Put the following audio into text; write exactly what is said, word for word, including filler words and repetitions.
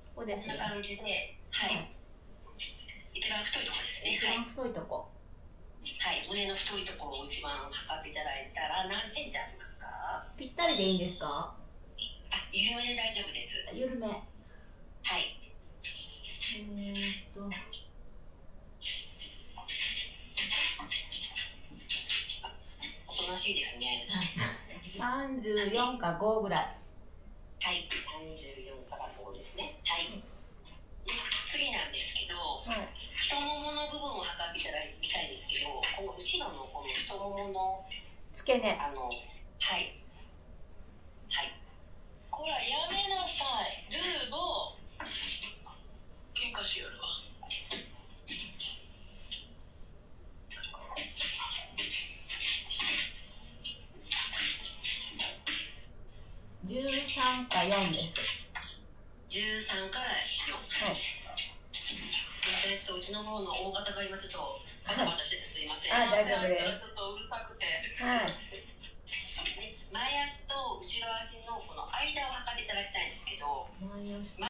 ここですね。 こんな感じで、はい、はい、一番太いところですね。 一番太いとこ。 はい、胸の太いところを一番測っていただいたら何センチありますか？ ぴったりでいいんですか？ あ、緩めで大丈夫です。 緩め。はい。えーっと。 おとなしいですね。 さんじゅうよんかごぐらい。 はい、さんじゅうよんからごですね。はい。次なんですけど、はい、太ももの部分を測っていただきたいんですけど、この後ろのこの太ももの付け根、 あの、はい。はい。こら、やめなさい。ルーボー。喧嘩しよるわ。 じゅうさんかよんです。 じゅうさんからよん。はい。すみません、ちょっとうちの方の大型が今ちょっとバタバタしててすいません。 あ、大丈夫です。 ちょっとうるさくて。 はい。 前足と後ろ足のこの間を測っていただきたいんですけど。 前足と